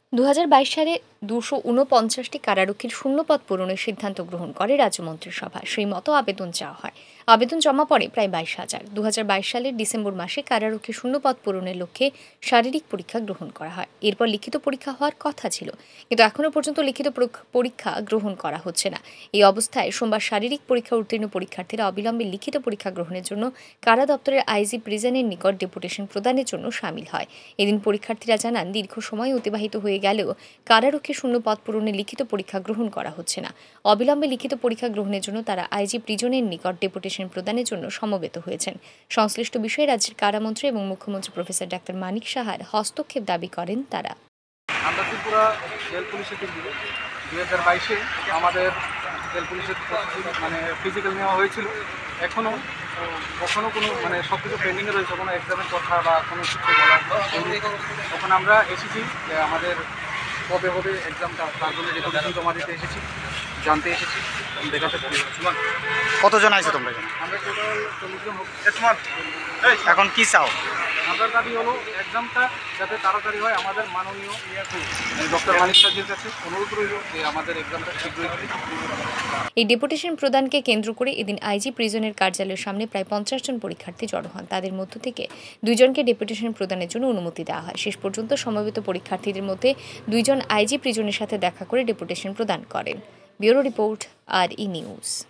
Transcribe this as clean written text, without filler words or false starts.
২০২২ সালে ২৪৯টি কারারক্ষীর শূন্যপদ পূরণের সিদ্ধান্ত গ্রহণ করে রাজ্য মন্ত্রিসভা। সেই মতো আবেদন চাওয়া হয়। আবেদন জমা পড়ে প্রায় ২২,০০০। ২০২২ সালের ডিসেম্বর মাসে কারারক্ষী শূন্যপদ পূরণের লক্ষ্যে শারীরিক পরীক্ষা গ্রহণ করা হয়। এরপর লিখিত পরীক্ষা হওয়ার কথা ছিল, কিন্তু এখনও পর্যন্ত লিখিত পরীক্ষা গ্রহণ করা হচ্ছে না। এই অবস্থায় সোমবার শারীরিক পরীক্ষা উত্তীর্ণ পরীক্ষার্থীরা অবিলম্বে লিখিত পরীক্ষা গ্রহণের জন্য কারা দপ্তরের আইজি প্রিজনের নিকট ডেপুটেশন প্রদানের জন্য সামিল হয়। এদিন পরীক্ষার্থীরা জানান, দীর্ঘ সময় অতিবাহিত হয়ে গেলেও কারারক্ষী শূন্য পদ পূরণে লিখিত পরীক্ষা গ্রহণ করা হচ্ছে না। অবিলম্বে লিখিত পরীক্ষা গ্রহণের জন্য তারা আইজি প্রিজনের নিকট ডেপুটেশন প্রদানের জন্য সমবেত হয়েছেন। সংশ্লিষ্ট বিষয়ে রাজ্যের কারামন্ত্রী এবং মুখ্যমন্ত্রী প্রফেসর ডাক্তার মানিক সাহার হস্তক্ষেপ দাবি করেন তারা। আমরা ত্রিপুরা জেল পুলিশের দিক থেকে 2022-এ আমাদের জেল পুলিশের ফিজিক্যাল নেওয়া হয়েছিল। এখনও কখনো কোনো সব কিছু পেন্ডিংয়ে রয়েছে, কোনো এক্সামের কথা বা কোনো কিছু বলার। তখন আমরা এসেছি যে আমাদের কবে হবে এক্সামটা, তার জন্য ডেপুটেশন জমা দিতে এসেছি, জানতে এসেছি, দেখাতে পারি। কতজন আছে তোমরা? আমরা টোটাল 40 জন। এখন কি চাও? আমরা দাবি হলো এক্সামটা যাতে তাড়াতাড়ি হয়। আমাদের মাননীয় ডক্টর মানিক সাহেবের কাছে অনুরোধ রইল যে আমাদের এক্সামটা শীঘ্রই হবে। এই ডেপুটেশন প্রদানকে কেন্দ্র করে এদিন আইজি প্রিজনের কার্যালয়ের সামনে প্রায় 50 জন পরীক্ষার্থী জড়ো হন। তাদের মধ্য থেকে 2 জনকে ডেপুটেশন প্রদানের জন্য অনুমতি দেওয়া হয়। শেষ পর্যন্ত সমবেত পরীক্ষার্থীদের মধ্যে 2 জন আইজি প্রিজনের সাথে দেখা করে ডেপুটেশন প্রদান করেন। Bureau report, RE news.